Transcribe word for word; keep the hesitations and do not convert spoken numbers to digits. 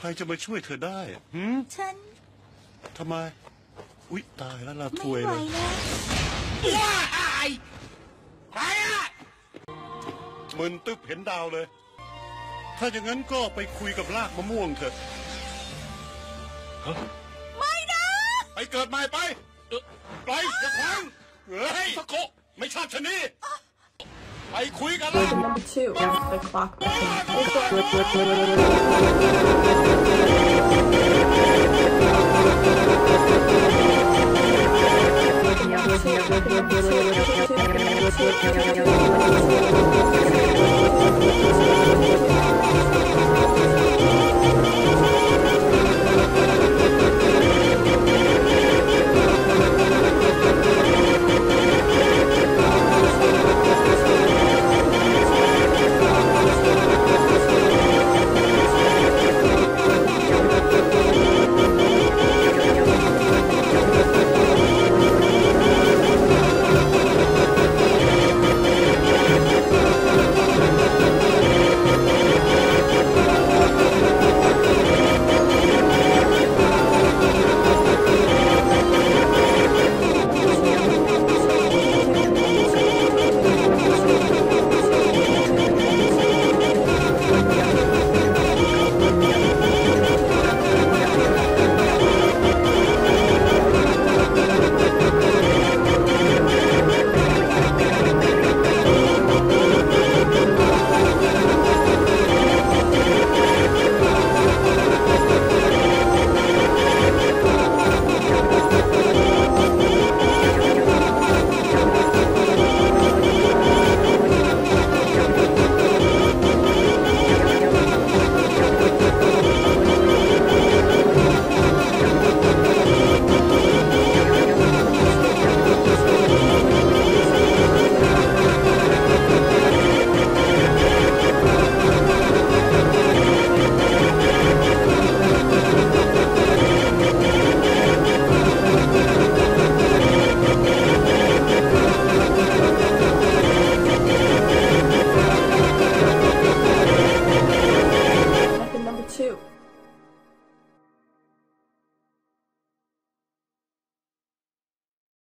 ครจะมาช่วยเธอได้หืมฉันทำไมอุ๊ยตายแล้วลาถวยเลยว้ายใครอะมึนตึ๊บเห็นดาวเลยถ้าอย่างนั้นก็ไปคุยกับรากมะม่วงเถอะไม่นะไปเกิดใหม่ไปไปอย่าขวางเฮ้ยสะโกไม่ชอบชะนีไปคุยกันแล้ว Number two, the clock machine.